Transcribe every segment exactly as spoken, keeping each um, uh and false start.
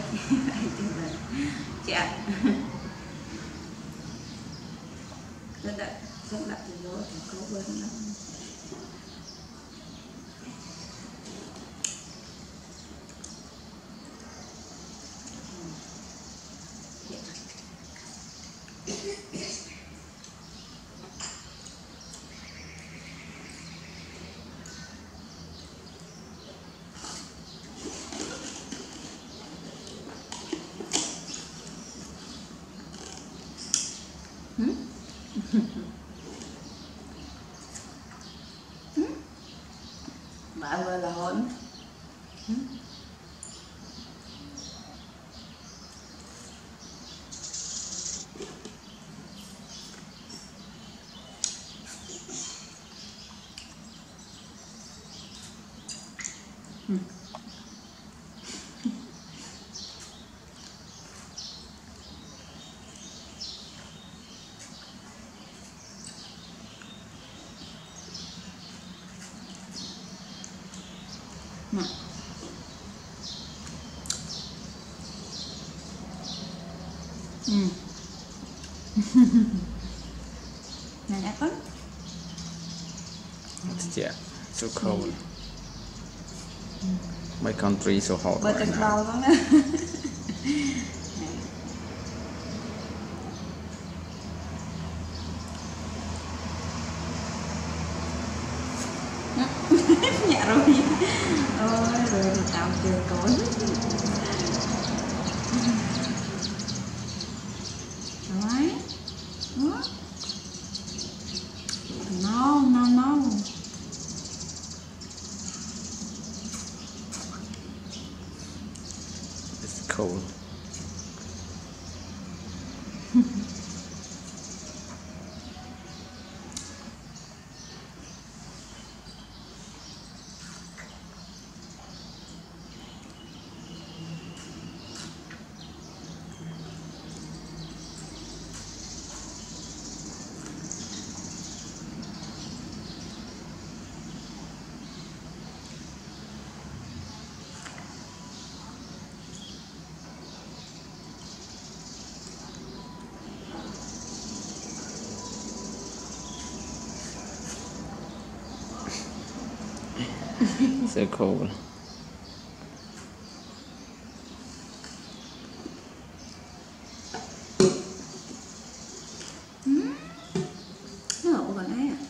chả rất là rất là từ lối thì có bên đó bạn vừa là hôn nè ừ này đã có yeah so cold my country so hot bơi right now lắm đó nhẹ rồi ôi rồi thì tao chưa có rồi no no no it's cold so cold nó còn ấy à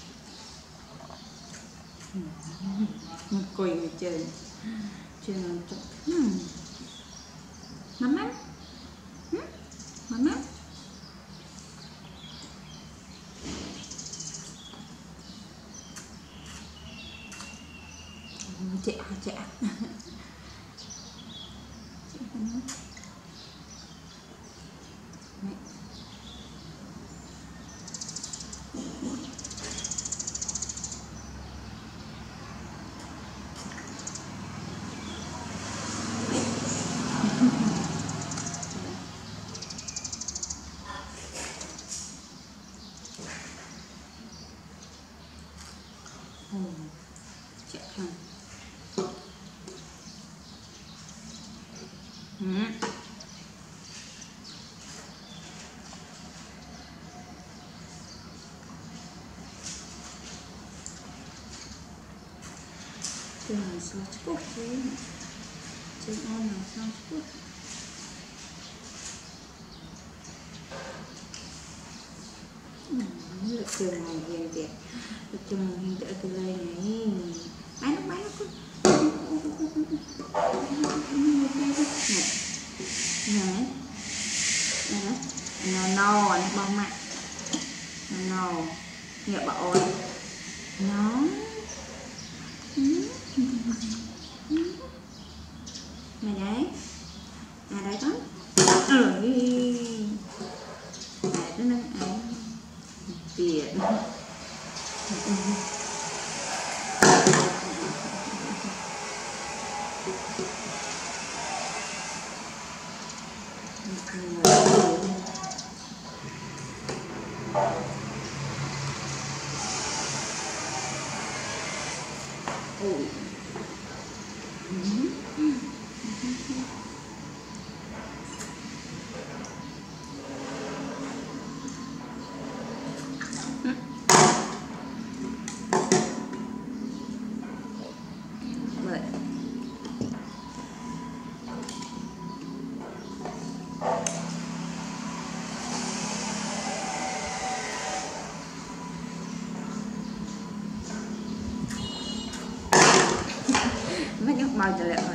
một cùi người chơi chơi nó chụp mắm mắm mắm mắm chạ chạ chạ hơn ừ. Cái này sao chút thế trên on nào sao chút lực trường này hiền đẹp lực trường này hiền đỡ từ đây này bán nó bán nó cứ này này nó no nó bông mặt nó no nhựa bảo ôi nó này đấy à đấy đó ừ này nó nâng ấy tiền oi trở lại oi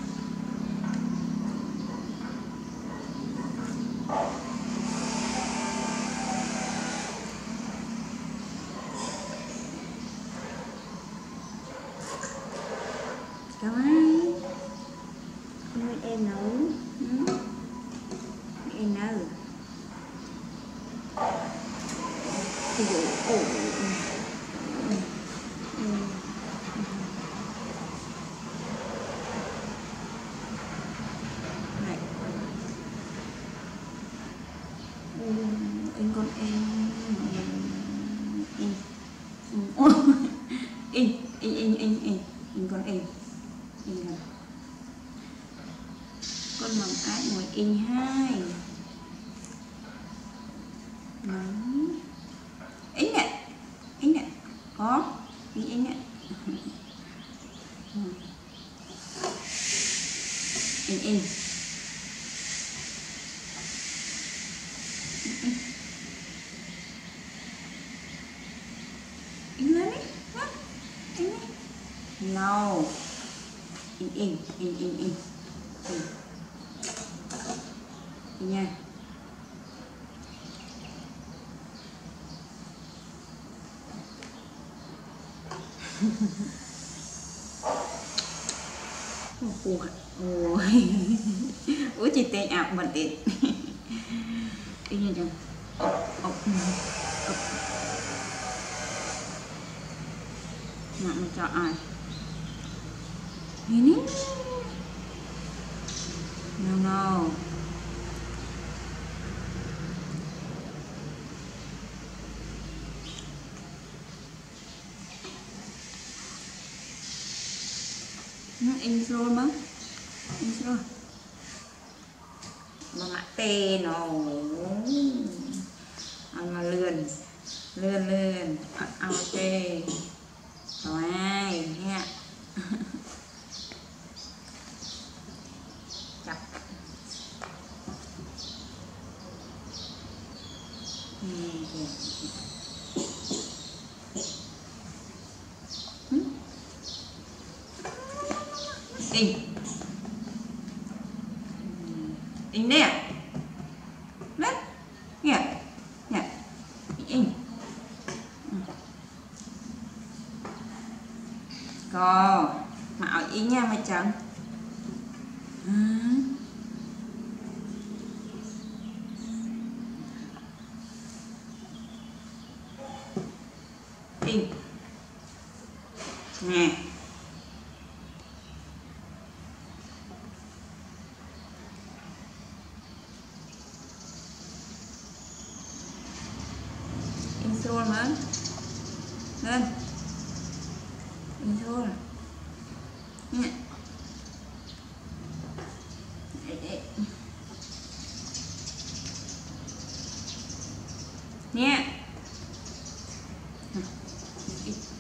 cảm ơn mẹ em nấu ừ. Mẹ em nấu ôi dồi ôi này anh con em in in in in in in con em in rồi con mong ai ngồi in hai đấy in nè in nè có in in nè in in in lên đi in đi no in in in in in in in nha ủa ôi ủa chị tên ảo bật tiền cái gì chẳng mà mình cho ai ini no no nó in rồi mà in rồi mà mạ tê nó ăn mà lươn lươn lươn ao tê rồi nha chặt in in nè đấy nè nè in có mà ở ý nha mà chẳng à. In nè in xua mà lên in xua nè nè